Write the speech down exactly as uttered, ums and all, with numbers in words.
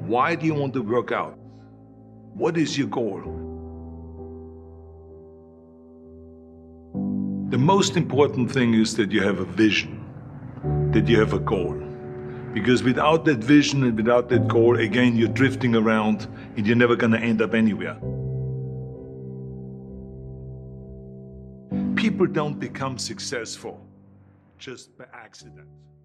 Why do you want to work out? What is your goal? The most important thing is that you have a vision, that you have a goal. Because without that vision and without that goal, again, you're drifting around and you're never going to end up anywhere. People don't become successful just by accident.